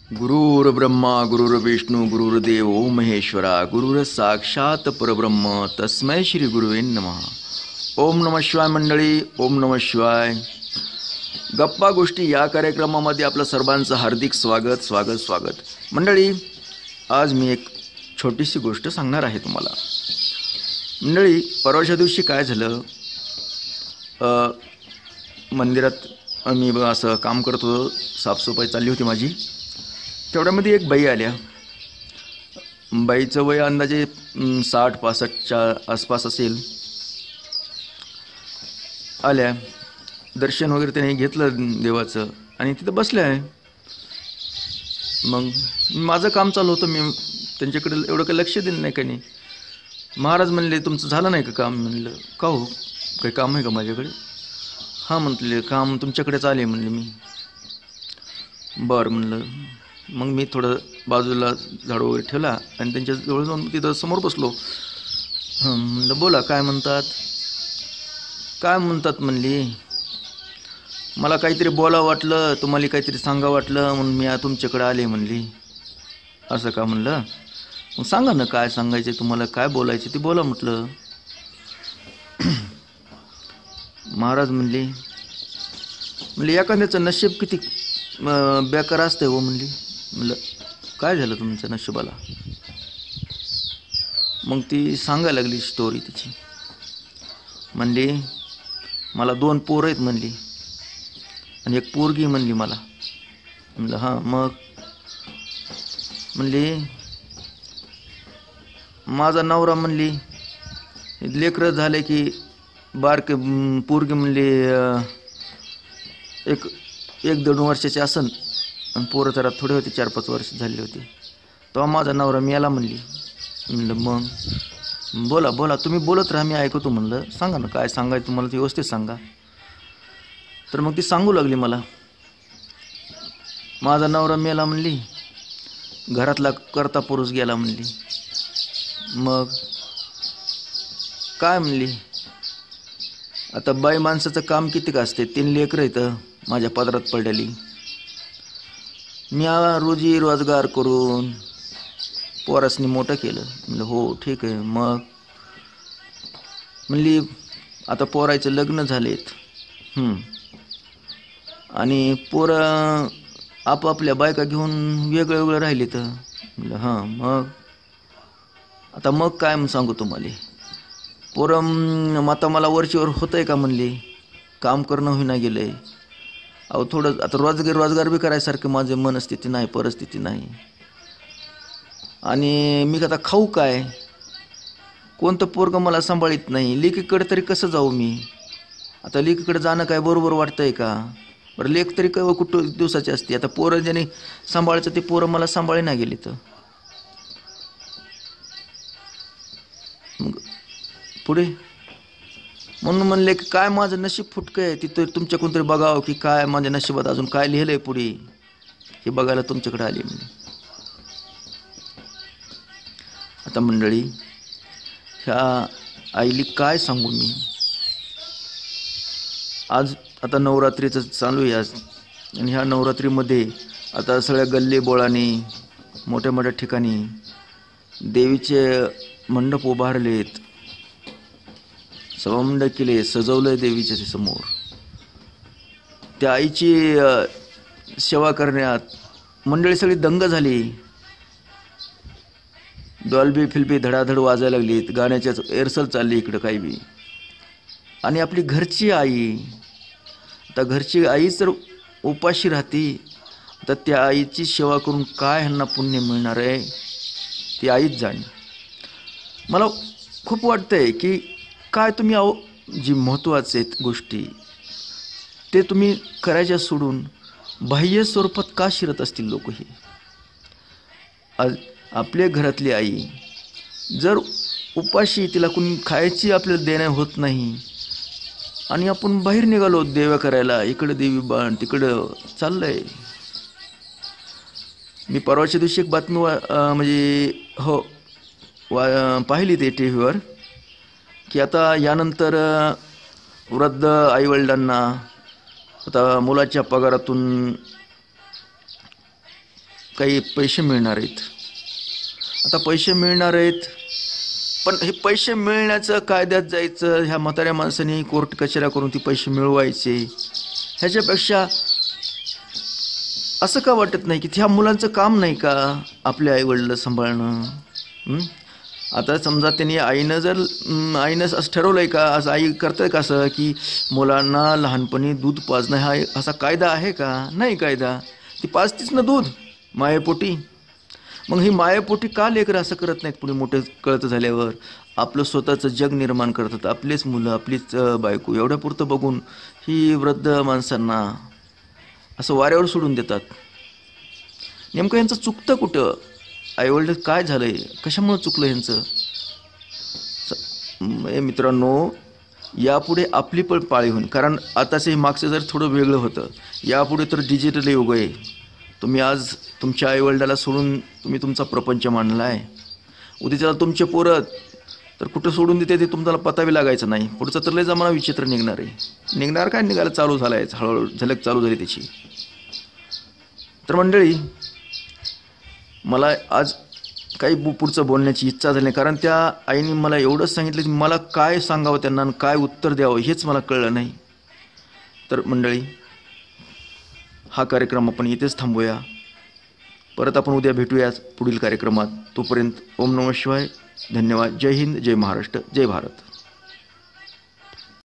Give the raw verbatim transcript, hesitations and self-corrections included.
गुरुर्ब्रह्मा गुरुर्विष्णू गुरुर्देव महेश्वरा गुरुर साक्षात परब्रह्म तस्मै श्री गुरुवे नमः. ओम नमः शिवाय मंडळी. ओम नमः शिवाय. गप्पा गोष्टी या कार्यक्रमामध्ये आपलं सर्वांचं हार्दिक स्वागत स्वागत स्वागत मंडळी. आज मी एक छोटीशी गोष्ट सांगणार आहे तुम्हाला. मंडळी, परवाच्या दिवशी काय झालं, मंदिरात मी असं काम करत होतो, साफसफाई चालली होती माझी. तेवढ्यामध्ये एक बाई आल्या. बाईचं वय अंदाजे साठ पासष्टच्या आसपास असेल. आल्या, दर्शन वगैरे त्याने घेतलं देवाचं आणि तिथं बसल्या आहे. मग माझं काम चालू होतं, मी त्यांच्याकडे एवढं काही लक्ष दिलं नाही. काही नाही. महाराज म्हणले, तुमचं झालं नाही का काम? म्हणलं, का हो, काही काम आहे का माझ्याकडे? हां म्हटले, काम तुमच्याकडेच आले म्हणले मी. बरं म्हणलं. मग मी थोडं बाजूला झाडू वगैरे ठेवला आणि त्यांच्या जवळ जाऊन तिथं समोर बसलो. हां म्हणलं, बोला काय म्हणतात? काय म्हणतात म्हणली, मला काहीतरी बोला वाटलं, तुम्हाला काहीतरी सांगा वाटलं म्हणून मी तुमच्याकडे आले म्हणली. असं का? म्हणलं, मग सांगा ना काय सांगायचे तुम्हाला, काय बोलायचे ते बोला म्हटलं. महाराज म्हणले म्हणले एखाद्याचं नशीब किती बेकार असते हो म्हणली. म्हणलं, काय झालं तुमच्या नशिबाला? मग ती सांगायला लागली स्टोरी तिची. म्हणली, मला दोन पोरं आहेत म्हणली आणि एक पोरगी म्हणली मला. म्हणलं, हां मग? म्हणली, माझा नवरा म्हणली लेकरं झाले की बारके पोरगी म्हणली एक एक दोन वर्षाची असन आणि पोरं जरा थोडे होते, चार पाच वर्ष झाले होते, तेव्हा माझा नवरा मेला म्हणली. म्हणलं, मग बोला बोला तुम्ही बोलत राहा, मी ऐकतो. म्हणलं, सांगा ना काय सांगायचं तुम्हाला, ते व्यवस्थित सांगा. तर मग ती सांगू लागली मला. माझा नवरा मेला म्हणली, घरातला करता पुरुष गेला म्हणली. मग काय म्हणली, आता बाई माणसाचं काम किती का असते, तीन लेकरं इथं माझ्या पदरात पडलेली. मी रोजी रोजगार करून पोरासनी मोठं केलं. म्हणलं, हो ठीक आहे. मग म्हणली, आता पोरायचं लग्न झालेत आणि पोरं आपापल्या बायका घेऊन वेगळं वेगळं राहिले तर. म्हणलं, हां मग? आता मग काय म्हणून सांगू तुम्हाला, पोरं आता मला वरचीवर होतं आहे का म्हणली, काम करणं होईना गेलं आहे. अहो थोडं आता रोजगार रोजगार बी करायसारखं माझे मनस्थिती नाही, परिस्थिती नाही. आणि मी आता खाऊ काय? कोणतं पोरगं मला सांभाळीत नाही. लेकीकडे तरी कसं जाऊ मी? आता लेकीकडे जाणं काय बरोबर वाटतं आहे का? बरं लेक तरी काय कुठं दिवसाची असते. आता पोरं ज्याने सांभाळायचं ते पोरं मला सांभाळी नाही गेली तर. मग पुढे म्हणून म्हणले की काय माझं नशीब फुटकं आहे, तिथं तुमच्या कोणतरी बघावं की काय माझ्या नशिबात अजून काय लिहिलं आहे पुढे, हे बघायला तुमच्याकडे आले मी. आता मंडळी, ह्या आईली काय सांगू मी. आज आता नवरात्रीचं चालू आहे आज, आणि ह्या नवरात्रीमध्ये आता सगळ्या गल्ली बोळाने मोठ्या मोठ्या ठिकाणी देवीचे मंडप उभारलेत, सभामंडप केले, सजवलं आहे देवीच्या समोर. त्या आईची सेवा करण्यात मंडळी सगळी दंग झाली. डॉल्बी फिल्बी धडाधड वाजायला लागलीत, गाण्याच्याच एरसल चालली इकडं काही बी. आणि आपली घरची आई, आता घरची आई जर उपाशी राहती तर त्या आईची सेवा करून काय ह्यांना पुण्य मिळणार आहे ती आईच जाणे. मला खूप वाटतंय की काय तुम्ही अहो जी महत्त्वाचे आहेत गोष्टी ते तुम्ही करायच्या सोडून बाह्य स्वरूपात का शिरत असतील लोक. हे आज आपल्या घरातली आई जर उपाशी, तिला कुणी खायची आपल्याला देणं होत नाही आणि आपण बाहेर निघालो देवा करायला, इकडं देवी बाण तिकडं चाललंय. मी परवाच्या दिवशी एक बातमी वा म्हणजे हो वा पाहिली ते टी व्हीवर की आता यानंतर वृद्ध आईवडिलांना आता मुलाच्या पगारातून काही पैसे मिळणार आहेत. आता पैसे मिळणार आहेत, पण हे पैसे मिळण्याचं, कायद्यात जायचं, ह्या म्हाताऱ्या माणसांनी कोर्ट कचऱ्या करून ती पैसे मिळवायचे, ह्याच्यापेक्षा असं का वाटत नाही की ह्या मुलांचं काम नाही का आपल्या आईवडिलं सांभाळणं? आता समजा त्यांनी आईनं जर आईनं असं ठरवलं आहे का, असं आई करतं का असं की मुलांना लहानपणी दूध पाजणं हा असा कायदा आहे का? नाही कायदा. ती पाजतीच ना दूध मायेपोटी. मग ही मायेपोटी का लेकरं असं करत नाहीत? पुढे मोठे कळतं झाल्यावर आपलं स्वतःचं जग निर्माण करतात, आपलेच मुलं, आपलीच बायको, एवढ्या पुरतं बघून ही वृद्ध माणसांना असं वाऱ्यावर सोडून देतात. नेमकं यांचं चुकतं कुठं? आईवडील काय झालं आहे, कशामुळं चुकलं यांचं? मित्रांनो, यापुढे आपली पण पाळी होईल. कारण आताचं हे मागचं जर थोडं वेगळं होतं, यापुढे तर डिजिटल युग आहे. तुम्ही आज तुमच्या आईवडिलाला सोडून तुम्ही तुमचा प्रपंच मांडला आहे. उद्याच्याला तुमचे पोरं तर कुठं सोडून देते ते तुम्हाला पतावी लागायचं नाही. पुढचा तर लय जमाना विचित्र निघणार आहे. निघणार काय, निघायला चालू झाला आहे, हळूहळू झलक चालू झाली त्याची. तर मंडळी, मला आज काही पुढचं बोलण्याची इच्छा झाली नाही, कारण त्या आईने मला एवढंच सांगितलं की मला काय सांगावं त्यांना आणि काय उत्तर द्यावं हेच मला कळलं नाही. तर मंडळी, हा कार्यक्रम आपण इथेच थांबूया. परत आपण उद्या भेटूया पुढील कार्यक्रमात. तोपर्यंत ओम नमः शिवाय. धन्यवाद. जय हिंद, जय महाराष्ट्र, जय भारत.